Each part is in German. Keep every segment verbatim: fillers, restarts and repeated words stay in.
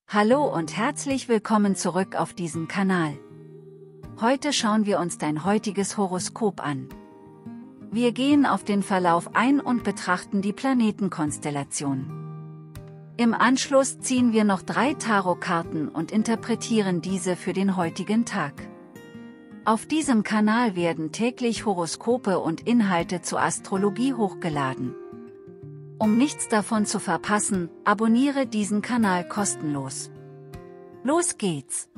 Hallo und herzlich willkommen zurück auf diesem Kanal. Heute schauen wir uns dein heutiges Horoskop an. Wir gehen auf den Verlauf ein und betrachten die Planetenkonstellation. Im Anschluss ziehen wir noch drei Tarotkarten und interpretieren diese für den heutigen Tag. Auf diesem Kanal werden täglich Horoskope und Inhalte zur Astrologie hochgeladen. Um nichts davon zu verpassen, abonniere diesen Kanal kostenlos. Los geht's!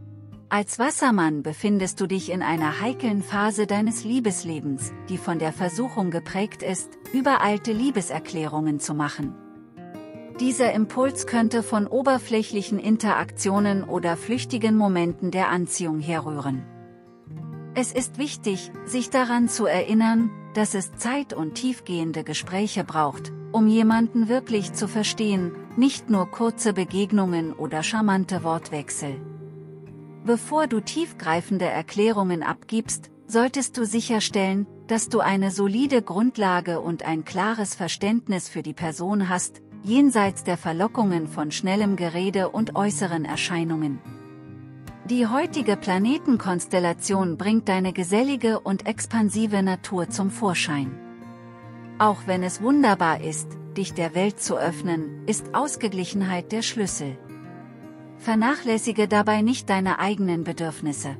Als Wassermann befindest du dich in einer heiklen Phase deines Liebeslebens, die von der Versuchung geprägt ist, übereilte Liebeserklärungen zu machen. Dieser Impuls könnte von oberflächlichen Interaktionen oder flüchtigen Momenten der Anziehung herrühren. Es ist wichtig, sich daran zu erinnern, dass es Zeit und tiefgehende Gespräche braucht, um jemanden wirklich zu verstehen, nicht nur kurze Begegnungen oder charmante Wortwechsel. Bevor du tiefgreifende Erklärungen abgibst, solltest du sicherstellen, dass du eine solide Grundlage und ein klares Verständnis für die Person hast, jenseits der Verlockungen von schnellem Gerede und äußeren Erscheinungen. Die heutige Planetenkonstellation bringt deine gesellige und expansive Natur zum Vorschein. Auch wenn es wunderbar ist, dich der Welt zu öffnen, ist Ausgeglichenheit der Schlüssel. Vernachlässige dabei nicht deine eigenen Bedürfnisse.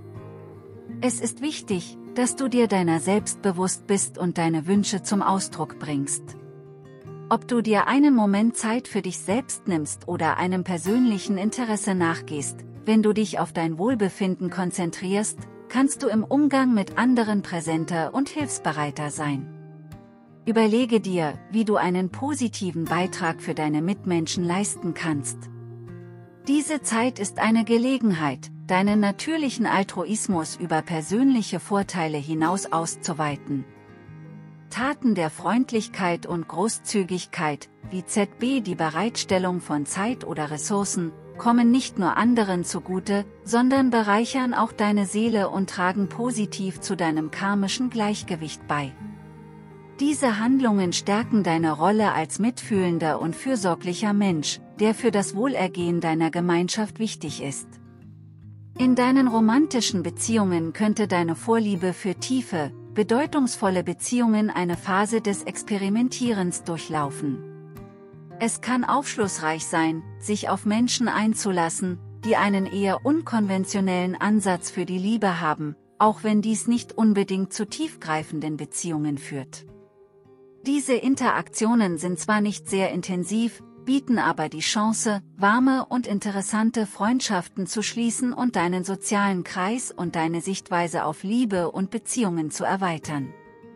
Es ist wichtig, dass du dir deiner selbst bewusst bist und deine Wünsche zum Ausdruck bringst. Ob du dir einen Moment Zeit für dich selbst nimmst oder einem persönlichen Interesse nachgehst, wenn du dich auf dein Wohlbefinden konzentrierst, kannst du im Umgang mit anderen präsenter und hilfsbereiter sein. Überlege dir, wie du einen positiven Beitrag für deine Mitmenschen leisten kannst. Diese Zeit ist eine Gelegenheit, deinen natürlichen Altruismus über persönliche Vorteile hinaus auszuweiten. Taten der Freundlichkeit und Großzügigkeit, wie zum Beispiel die Bereitstellung von Zeit oder Ressourcen, kommen nicht nur anderen zugute, sondern bereichern auch deine Seele und tragen positiv zu deinem karmischen Gleichgewicht bei. Diese Handlungen stärken deine Rolle als mitfühlender und fürsorglicher Mensch, der für das Wohlergehen deiner Gemeinschaft wichtig ist. In deinen romantischen Beziehungen könnte deine Vorliebe für tiefe, bedeutungsvolle Beziehungen eine Phase des Experimentierens durchlaufen. Es kann aufschlussreich sein, sich auf Menschen einzulassen, die einen eher unkonventionellen Ansatz für die Liebe haben, auch wenn dies nicht unbedingt zu tiefgreifenden Beziehungen führt. Diese Interaktionen sind zwar nicht sehr intensiv, bieten aber die Chance, warme und interessante Freundschaften zu schließen und deinen sozialen Kreis und deine Sichtweise auf Liebe und Beziehungen zu erweitern.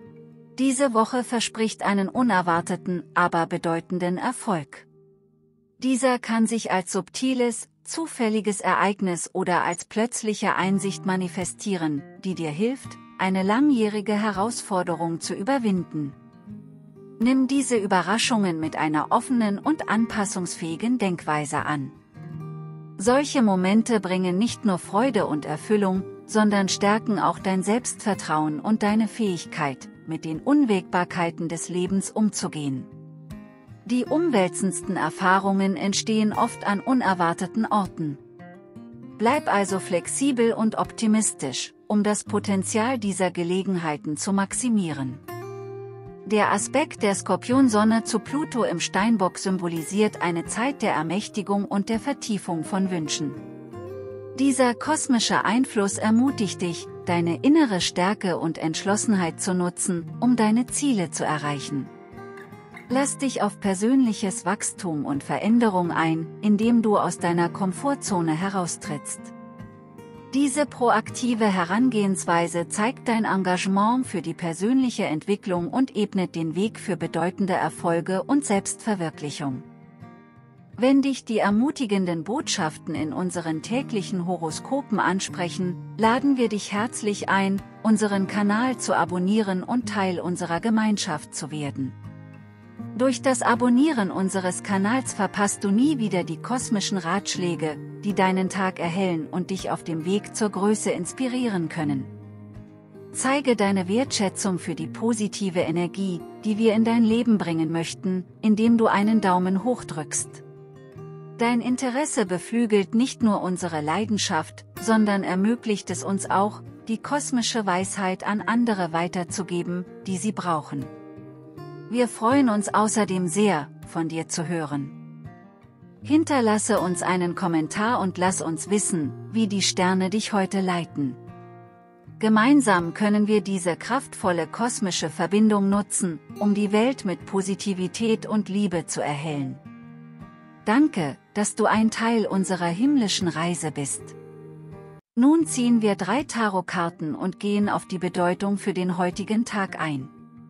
Diese Woche verspricht einen unerwarteten, aber bedeutenden Erfolg. Dieser kann sich als subtiles, zufälliges Ereignis oder als plötzliche Einsicht manifestieren, die dir hilft, eine langjährige Herausforderung zu überwinden. Nimm diese Überraschungen mit einer offenen und anpassungsfähigen Denkweise an. Solche Momente bringen nicht nur Freude und Erfüllung, sondern stärken auch dein Selbstvertrauen und deine Fähigkeit, mit den Unwägbarkeiten des Lebens umzugehen. Die umwälzendsten Erfahrungen entstehen oft an unerwarteten Orten. Bleib also flexibel und optimistisch, um das Potenzial dieser Gelegenheiten zu maximieren. Der Aspekt der Skorpionsonne zu Pluto im Steinbock symbolisiert eine Zeit der Ermächtigung und der Vertiefung von Wünschen. Dieser kosmische Einfluss ermutigt dich, deine innere Stärke und Entschlossenheit zu nutzen, um deine Ziele zu erreichen. Lass dich auf persönliches Wachstum und Veränderung ein, indem du aus deiner Komfortzone heraustrittst. Diese proaktive Herangehensweise zeigt dein Engagement für die persönliche Entwicklung und ebnet den Weg für bedeutende Erfolge und Selbstverwirklichung. Wenn dich die ermutigenden Botschaften in unseren täglichen Horoskopen ansprechen, laden wir dich herzlich ein, unseren Kanal zu abonnieren und Teil unserer Gemeinschaft zu werden. Durch das Abonnieren unseres Kanals verpasst du nie wieder die kosmischen Ratschläge, die deinen Tag erhellen und dich auf dem Weg zur Größe inspirieren können. Zeige deine Wertschätzung für die positive Energie, die wir in dein Leben bringen möchten, indem du einen Daumen hoch drückst. Dein Interesse beflügelt nicht nur unsere Leidenschaft, sondern ermöglicht es uns auch, die kosmische Weisheit an andere weiterzugeben, die sie brauchen. Wir freuen uns außerdem sehr, von dir zu hören. Hinterlasse uns einen Kommentar und lass uns wissen, wie die Sterne dich heute leiten. Gemeinsam können wir diese kraftvolle kosmische Verbindung nutzen, um die Welt mit Positivität und Liebe zu erhellen. Danke, dass du ein Teil unserer himmlischen Reise bist. Nun ziehen wir drei Tarotkarten und gehen auf die Bedeutung für den heutigen Tag ein.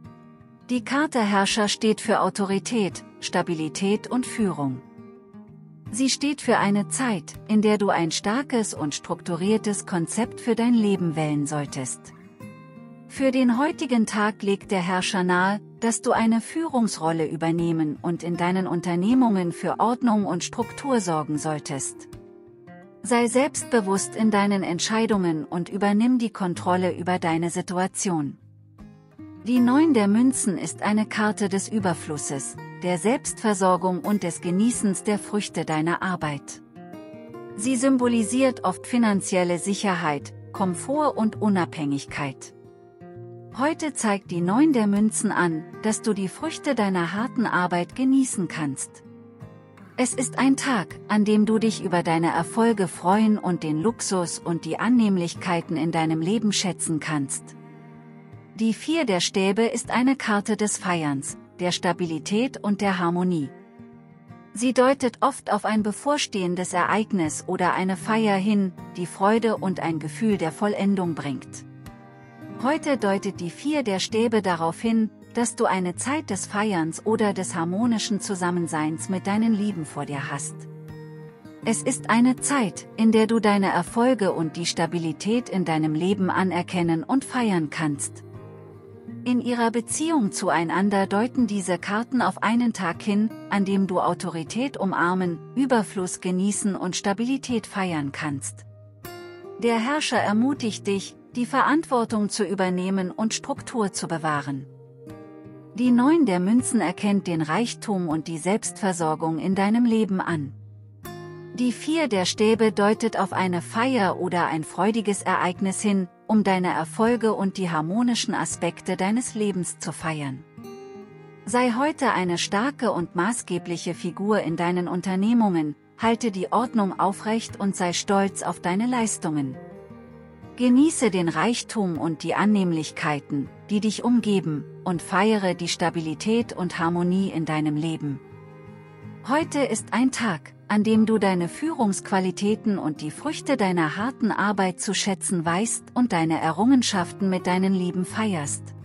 Die Karte Herrscher steht für Autorität, Stabilität und Führung. Sie steht für eine Zeit, in der du ein starkes und strukturiertes Konzept für dein Leben wählen solltest. Für den heutigen Tag legt der Herrscher nahe, dass du eine Führungsrolle übernehmen und in deinen Unternehmungen für Ordnung und Struktur sorgen solltest. Sei selbstbewusst in deinen Entscheidungen und übernimm die Kontrolle über deine Situation. Die Neun der Münzen ist eine Karte des Überflusses, der Selbstversorgung und des Genießens der Früchte deiner Arbeit. Sie symbolisiert oft finanzielle Sicherheit, Komfort und Unabhängigkeit. Heute zeigt die Neun der Münzen an, dass du die Früchte deiner harten Arbeit genießen kannst. Es ist ein Tag, an dem du dich über deine Erfolge freuen und den Luxus und die Annehmlichkeiten in deinem Leben schätzen kannst. Die Vier der Stäbe ist eine Karte des Feierns, der Stabilität und der Harmonie. Sie deutet oft auf ein bevorstehendes Ereignis oder eine Feier hin, die Freude und ein Gefühl der Vollendung bringt. Heute deutet die Vier der Stäbe darauf hin, dass du eine Zeit des Feierns oder des harmonischen Zusammenseins mit deinen Lieben vor dir hast. Es ist eine Zeit, in der du deine Erfolge und die Stabilität in deinem Leben anerkennen und feiern kannst. In ihrer Beziehung zueinander deuten diese Karten auf einen Tag hin, an dem du Autorität umarmen, Überfluss genießen und Stabilität feiern kannst. Der Herrscher ermutigt dich, die Verantwortung zu übernehmen und Struktur zu bewahren. Die Neun der Münzen erkennt den Reichtum und die Selbstversorgung in deinem Leben an. Die Vier der Stäbe deutet auf eine Feier oder ein freudiges Ereignis hin, um deine Erfolge und die harmonischen Aspekte deines Lebens zu feiern. Sei heute eine starke und maßgebliche Figur in deinen Unternehmungen, halte die Ordnung aufrecht und sei stolz auf deine Leistungen. Genieße den Reichtum und die Annehmlichkeiten, die dich umgeben, und feiere die Stabilität und Harmonie in deinem Leben. Heute ist ein Tag, an dem du deine Führungsqualitäten und die Früchte deiner harten Arbeit zu schätzen weißt und deine Errungenschaften mit deinen Lieben feierst.